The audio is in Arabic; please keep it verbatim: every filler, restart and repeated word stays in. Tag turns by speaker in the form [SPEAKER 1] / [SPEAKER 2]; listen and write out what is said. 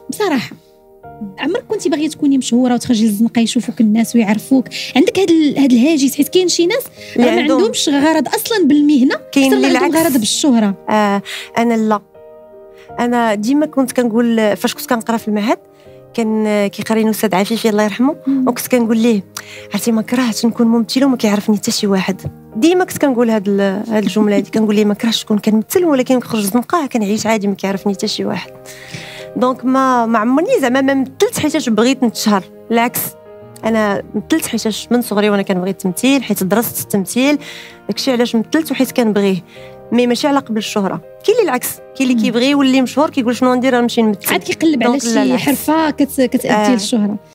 [SPEAKER 1] بصراحه عمرك كنتي باغيه تكوني مشهوره وتخرجي للزنقه يشوفوك الناس ويعرفوك؟ عندك هذا هذا الهاجس؟ حيت كاين شي ناس ما عندهمش غرض اصلا بالمهنه،
[SPEAKER 2] كاين اللي
[SPEAKER 1] عندهم غرض بالشهره.
[SPEAKER 2] آه انا لا، انا ديما كنت كنقول فاش كنت كنقرا في المعهد كان كيقريني الاستاذ عفيفي الله يرحمه، وكنت كنقول ليه عرفتي ما كرهتش نكون ممثله وما كيعرفني حتى شي واحد. ديما كنت كنقول هاد هاد الجمله هادي، كنقول ليه ما كرهتش نكون كنمثل ولكن كنخرج الزنقه كنعيش عادي ما كيعرفني حتى شي واحد. دونك ما ما عمرني زعما ما مثلت حيتاش بغيت نتشهر، بالعكس انا مثلت حيتاش من صغري وانا كنبغي التمثيل، حيت درست التمثيل داكشي علاش مثلت وحيت كنبغيه، مي ماشي على قبل الشهره. كاين اللي العكس، كاين اللي كيبغي يولي مشهور كيقول شنو ندير نمشي نمثل،
[SPEAKER 1] عاد كيقلب على شي حرفه كتادي
[SPEAKER 2] آه.
[SPEAKER 1] للشهره.